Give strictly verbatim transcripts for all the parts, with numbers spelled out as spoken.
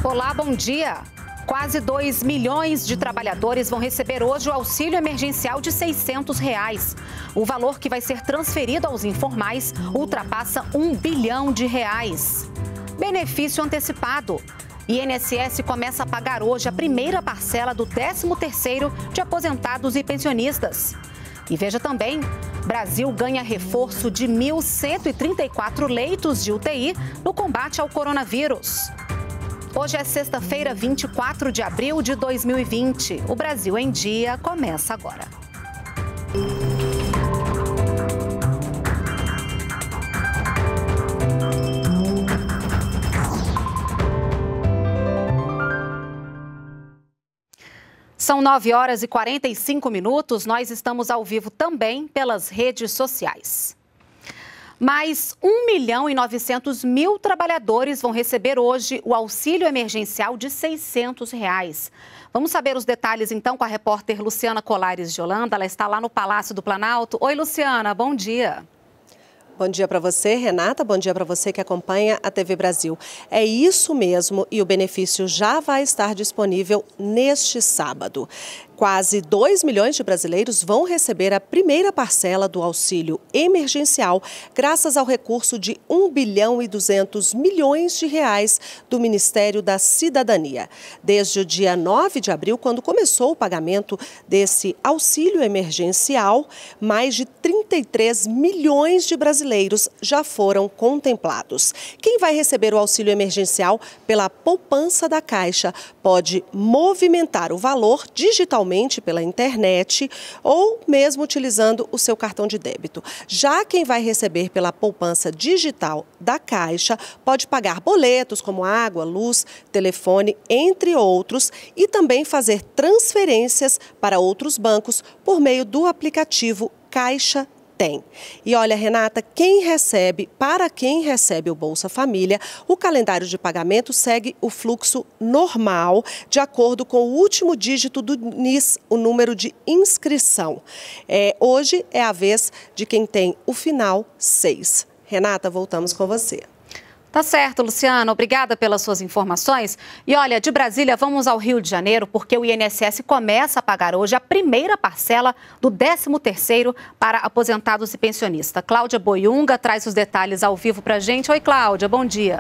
Olá, bom dia. Quase dois milhões de trabalhadores vão receber hoje o auxílio emergencial de seiscentos reais. O valor que vai ser transferido aos informais ultrapassa um bilhão de reais. Benefício antecipado. I N S S começa a pagar hoje a primeira parcela do décimo terceiro de aposentados e pensionistas. E veja também, Brasil ganha reforço de mil cento e trinta e quatro leitos de U T I no combate ao coronavírus. Hoje é sexta-feira, vinte e quatro de abril de dois mil e vinte. O Brasil em Dia começa agora. São nove horas e quarenta e cinco minutos. Nós estamos ao vivo também pelas redes sociais. Mais um milhão e novecentos mil trabalhadores vão receber hoje o auxílio emergencial de seiscentos reais. Vamos saber os detalhes, então, com a repórter Luciana Colares de Holanda. Ela está lá no Palácio do Planalto. Oi, Luciana, bom dia. Bom dia para você, Renata. Bom dia para você que acompanha a T V Brasil. É isso mesmo, e o benefício já vai estar disponível neste sábado. Quase dois milhões de brasileiros vão receber a primeira parcela do auxílio emergencial, graças ao recurso de um bilhão e duzentos milhões de reais do Ministério da Cidadania. Desde o dia nove de abril, quando começou o pagamento desse auxílio emergencial, mais de trinta e três milhões de brasileiros já foram contemplados. Quem vai receber o auxílio emergencial pela poupança da Caixa pode movimentar o valor digitalmente pela internet ou mesmo utilizando o seu cartão de débito. Já quem vai receber pela poupança digital da Caixa pode pagar boletos como água, luz, telefone, entre outros, e também fazer transferências para outros bancos por meio do aplicativo Caixa Tem. E olha, Renata, quem recebe, para quem recebe o Bolsa Família, o calendário de pagamento segue o fluxo normal, de acordo com o último dígito do N I S, o número de inscrição. É, hoje é a vez de quem tem o final seis. Renata, voltamos com você. Tá certo, Luciana. Obrigada pelas suas informações. E olha, de Brasília, vamos ao Rio de Janeiro, porque o I N S S começa a pagar hoje a primeira parcela do décimo terceiro para aposentados e pensionistas. Cláudia Boiunga traz os detalhes ao vivo pra gente. Oi, Cláudia, bom dia.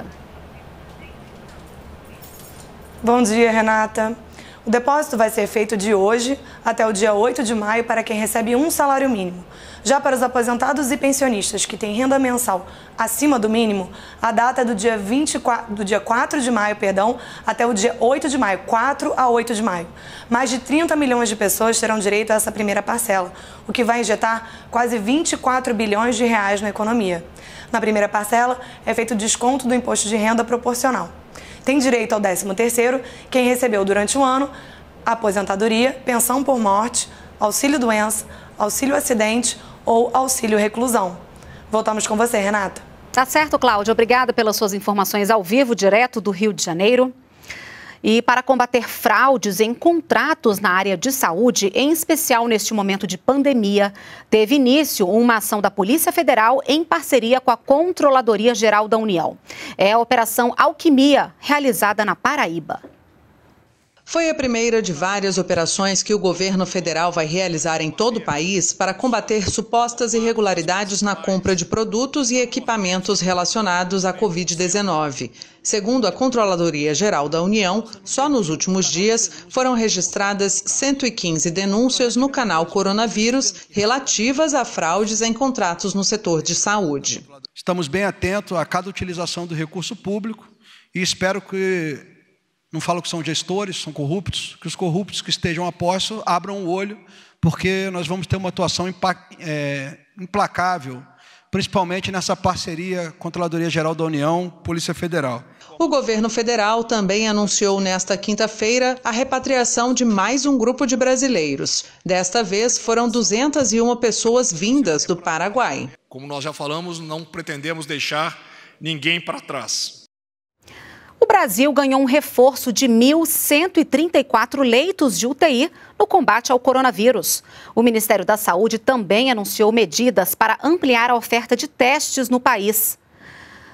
Bom dia, Renata. O depósito vai ser feito de hoje até o dia oito de maio para quem recebe um salário mínimo. Já para os aposentados e pensionistas que têm renda mensal acima do mínimo, a data é do dia, vinte e quatro, do dia quatro de maio perdão, até o dia oito de maio, quatro a oito de maio. Mais de trinta milhões de pessoas terão direito a essa primeira parcela, o que vai injetar quase vinte e quatro bilhões de reais na economia. Na primeira parcela, é feito o desconto do imposto de renda proporcional. Tem direito ao décimo terceiro quem recebeu durante o ano aposentadoria, pensão por morte, auxílio-doença, auxílio-acidente ou auxílio-reclusão. Voltamos com você, Renata. Tá certo, Cláudia. Obrigada pelas suas informações ao vivo, direto do Rio de Janeiro. E para combater fraudes em contratos na área de saúde, em especial neste momento de pandemia, teve início uma ação da Polícia Federal em parceria com a Controladoria Geral da União. É a Operação Alquimia, realizada na Paraíba. Foi a primeira de várias operações que o governo federal vai realizar em todo o país para combater supostas irregularidades na compra de produtos e equipamentos relacionados à covid dezenove. Segundo a Controladoria Geral da União, só nos últimos dias foram registradas cento e quinze denúncias no canal Coronavírus relativas a fraudes em contratos no setor de saúde. Estamos bem atentos a cada utilização do recurso público e espero que, não falo que são gestores, são corruptos, que os corruptos que estejam a posto abram o olho, porque nós vamos ter uma atuação é, implacável, principalmente nessa parceria Controladoria Geral da União, Polícia Federal. O governo federal também anunciou nesta quinta-feira a repatriação de mais um grupo de brasileiros. Desta vez foram duzentas e uma pessoas vindas do Paraguai. Como nós já falamos, não pretendemos deixar ninguém para trás. O Brasil ganhou um reforço de mil cento e trinta e quatro leitos de U T I no combate ao coronavírus. O Ministério da Saúde também anunciou medidas para ampliar a oferta de testes no país.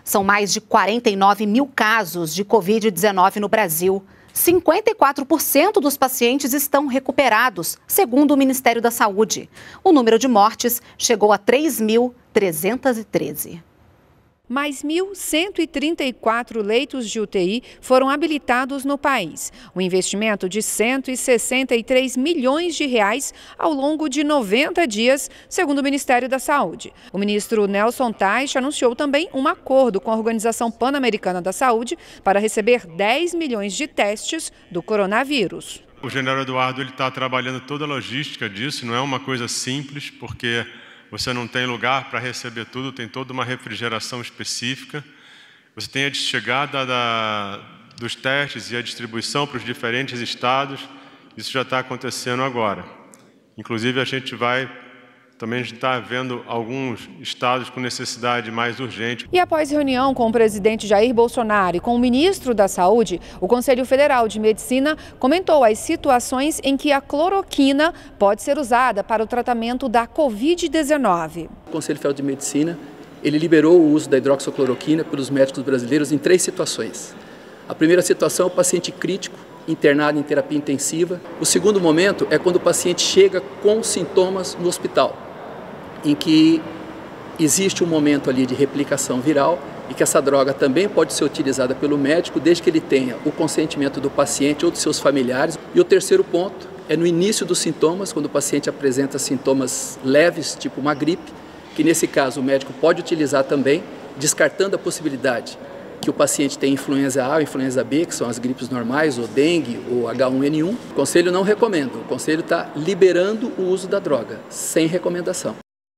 São mais de quarenta e nove mil casos de covid dezenove no Brasil. cinquenta e quatro por cento dos pacientes estão recuperados, segundo o Ministério da Saúde. O número de mortes chegou a três mil trezentos e treze. Mais mil cento e trinta e quatro leitos de U T I foram habilitados no país. Um investimento de cento e sessenta e três milhões de reais ao longo de noventa dias, segundo o Ministério da Saúde. O ministro Nelson Teich anunciou também um acordo com a Organização Pan-Americana da Saúde para receber dez milhões de testes do coronavírus. O general Eduardo está trabalhando toda a logística disso, não é uma coisa simples, porque você não tem lugar para receber tudo, tem toda uma refrigeração específica. Você tem a chegada da, dos testes e a distribuição para os diferentes estados. Isso já está acontecendo agora. Inclusive, a gente vai também está vendo alguns estados com necessidade mais urgente. E após reunião com o presidente Jair Bolsonaro e com o ministro da Saúde, o Conselho Federal de Medicina comentou as situações em que a cloroquina pode ser usada para o tratamento da covid dezenove. O Conselho Federal de Medicina ele liberou o uso da hidroxicloroquina pelos médicos brasileiros em três situações. A primeira situação é o paciente crítico, internado em terapia intensiva. O segundo momento é quando o paciente chega com sintomas no hospital, em que existe um momento ali de replicação viral e que essa droga também pode ser utilizada pelo médico desde que ele tenha o consentimento do paciente ou de seus familiares. E o terceiro ponto é no início dos sintomas, quando o paciente apresenta sintomas leves, tipo uma gripe, que nesse caso o médico pode utilizar também, descartando a possibilidade que o paciente tem influenza A ou influenza B, que são as gripes normais, ou dengue, ou H um N um. O Conselho não recomenda, o Conselho está liberando o uso da droga, sem recomendação.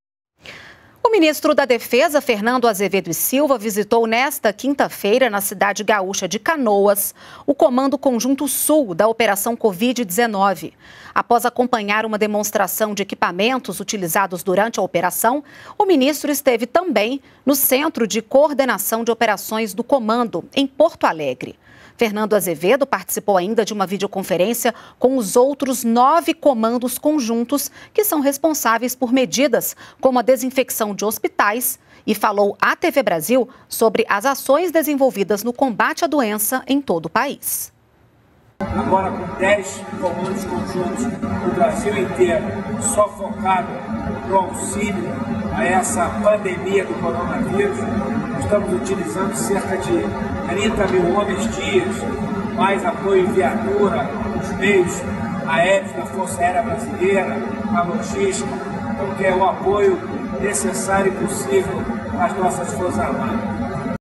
O ministro da Defesa, Fernando Azevedo e Silva, visitou nesta quinta-feira, na cidade gaúcha de Canoas, o Comando Conjunto Sul da Operação covid dezenove. Após acompanhar uma demonstração de equipamentos utilizados durante a operação, o ministro esteve também no Centro de Coordenação de Operações do Comando, em Porto Alegre. Fernando Azevedo participou ainda de uma videoconferência com os outros nove comandos conjuntos que são responsáveis por medidas como a desinfecção de hospitais e falou à T V Brasil sobre as ações desenvolvidas no combate à doença em todo o país. Agora com dez comandos conjuntos no Brasil inteiro, só focado no auxílio a essa pandemia do coronavírus, estamos utilizando cerca de trinta mil homens dias, mais apoio em viatura, os meios aéreos da Força Aérea Brasileira, a logística, então que é o apoio necessário e possível às nossas Forças Armadas.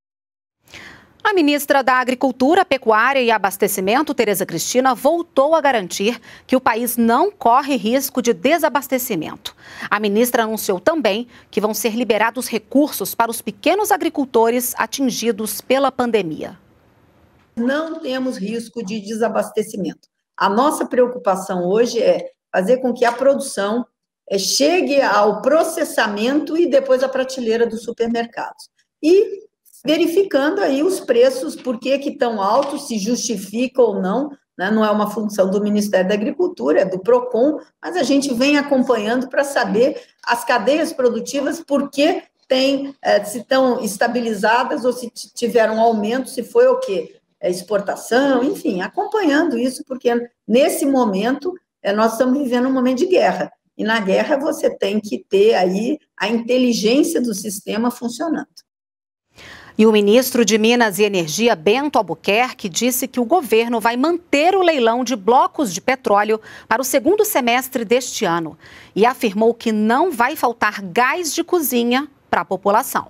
A ministra da Agricultura, Pecuária e Abastecimento, Tereza Cristina, voltou a garantir que o país não corre risco de desabastecimento. A ministra anunciou também que vão ser liberados recursos para os pequenos agricultores atingidos pela pandemia. Não temos risco de desabastecimento. A nossa preocupação hoje é fazer com que a produção chegue ao processamento e depois à prateleira dos supermercados. E verificando aí os preços, por que que tão altos, se justifica ou não, né? Não é uma função do Ministério da Agricultura, é do PROCON, mas a gente vem acompanhando para saber as cadeias produtivas, por que tem, é, se estão estabilizadas ou se tiveram aumento, se foi o quê? É exportação, enfim, acompanhando isso, porque nesse momento é, nós estamos vivendo um momento de guerra, e na guerra você tem que ter aí a inteligência do sistema funcionando. E o ministro de Minas e Energia, Bento Albuquerque, disse que o governo vai manter o leilão de blocos de petróleo para o segundo semestre deste ano e afirmou que não vai faltar gás de cozinha para a população.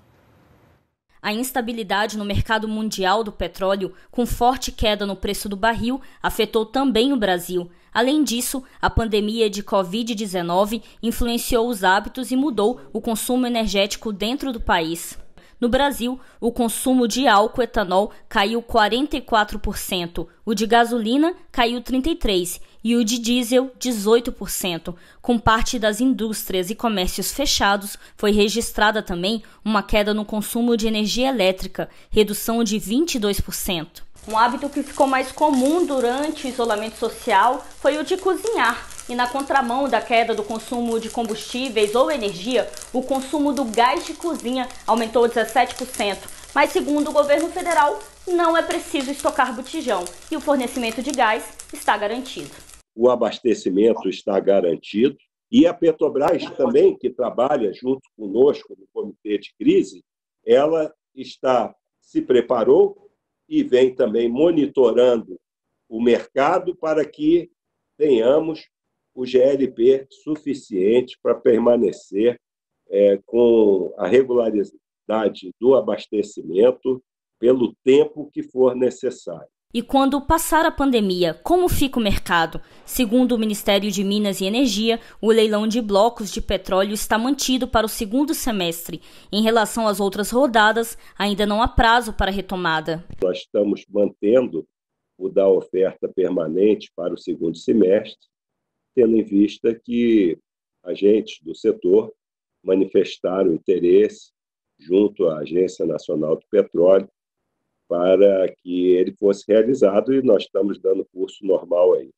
A instabilidade no mercado mundial do petróleo, com forte queda no preço do barril, afetou também o Brasil. Além disso, a pandemia de covid dezenove influenciou os hábitos e mudou o consumo energético dentro do país. No Brasil, o consumo de álcool etanol caiu quarenta e quatro por cento, o de gasolina caiu trinta e três por cento e o de diesel dezoito por cento. Com parte das indústrias e comércios fechados, foi registrada também uma queda no consumo de energia elétrica, redução de vinte e dois por cento. Um hábito que ficou mais comum durante o isolamento social foi o de cozinhar. E na contramão da queda do consumo de combustíveis ou energia, o consumo do gás de cozinha aumentou dezessete por cento, Mas, segundo o governo federal, não é preciso estocar botijão e o fornecimento de gás está garantido. O abastecimento está garantido e a Petrobras também, que trabalha junto conosco no Comitê de Crise, ela está, se preparou e vem também monitorando o mercado para que tenhamos o G L P suficiente para permanecer é, com a regularidade do abastecimento pelo tempo que for necessário. E quando passar a pandemia, como fica o mercado? Segundo o Ministério de Minas e Energia, o leilão de blocos de petróleo está mantido para o segundo semestre. Em relação às outras rodadas, ainda não há prazo para retomada. Nós estamos mantendo o da oferta permanente para o segundo semestre, tendo em vista que agentes do setor manifestaram interesse junto à Agência Nacional do Petróleo para que ele fosse realizado e nós estamos dando curso normal a isso.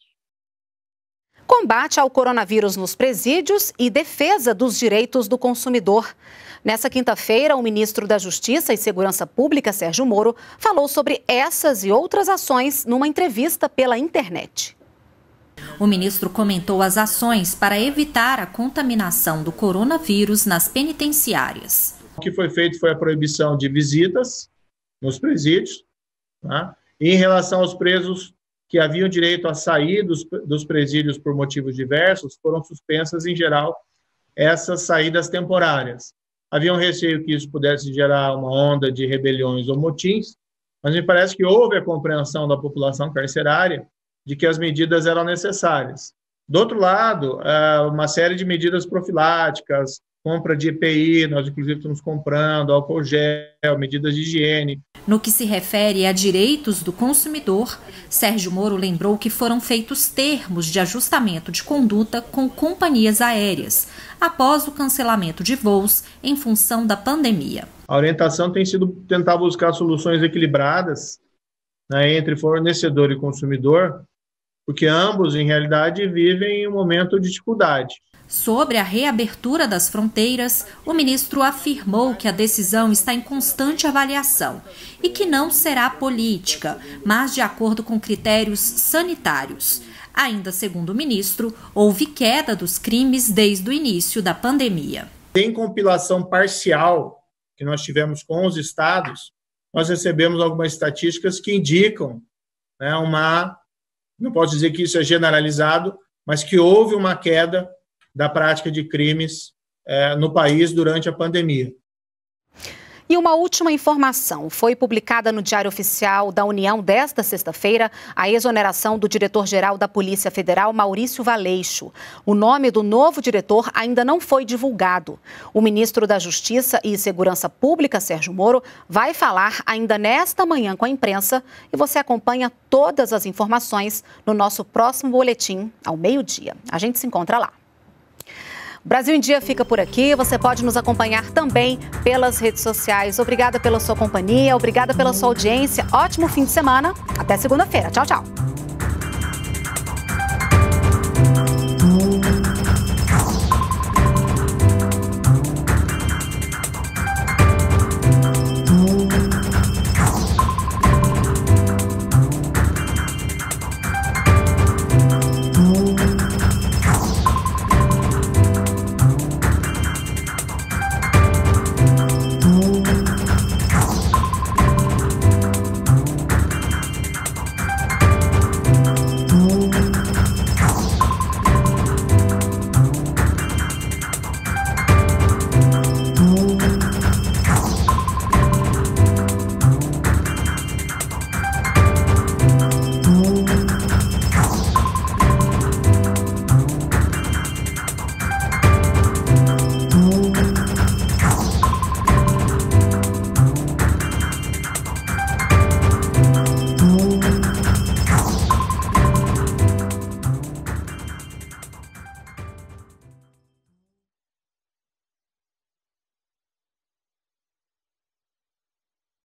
Combate ao coronavírus nos presídios e defesa dos direitos do consumidor. Nessa quinta-feira, o ministro da Justiça e Segurança Pública, Sérgio Moro, falou sobre essas e outras ações numa entrevista pela internet. O ministro comentou as ações para evitar a contaminação do coronavírus nas penitenciárias. O que foi feito foi a proibição de visitas nos presídios, tá? E em relação aos presos que haviam direito a sair dos, dos presídios por motivos diversos, foram suspensas, em geral, essas saídas temporárias. Havia um receio que isso pudesse gerar uma onda de rebeliões ou motins, mas me parece que houve a compreensão da população carcerária de que as medidas eram necessárias. Do outro lado, uma série de medidas profiláticas, compra de E P I, nós inclusive estamos comprando álcool gel, medidas de higiene. No que se refere a direitos do consumidor, Sérgio Moro lembrou que foram feitos termos de ajustamento de conduta com companhias aéreas, após o cancelamento de voos em função da pandemia. A orientação tem sido tentar buscar soluções equilibradas, né, entre fornecedor e consumidor, porque ambos, em realidade, vivem em um momento de dificuldade. Sobre a reabertura das fronteiras, o ministro afirmou que a decisão está em constante avaliação e que não será política, mas de acordo com critérios sanitários. Ainda segundo o ministro, houve queda dos crimes desde o início da pandemia. Em compilação parcial que nós tivemos com os estados, nós recebemos algumas estatísticas que indicam, né, uma, não posso dizer que isso é generalizado, mas que houve uma queda da prática de crimes eh, no país durante a pandemia. E uma última informação. Foi publicada no Diário Oficial da União desta sexta-feira a exoneração do diretor-geral da Polícia Federal, Maurício Valeixo. O nome do novo diretor ainda não foi divulgado. O ministro da Justiça e Segurança Pública, Sérgio Moro, vai falar ainda nesta manhã com a imprensa e você acompanha todas as informações no nosso próximo boletim ao meio-dia. A gente se encontra lá. Brasil em Dia fica por aqui, você pode nos acompanhar também pelas redes sociais. Obrigada pela sua companhia, obrigada pela sua audiência, ótimo fim de semana, até segunda-feira. Tchau, tchau.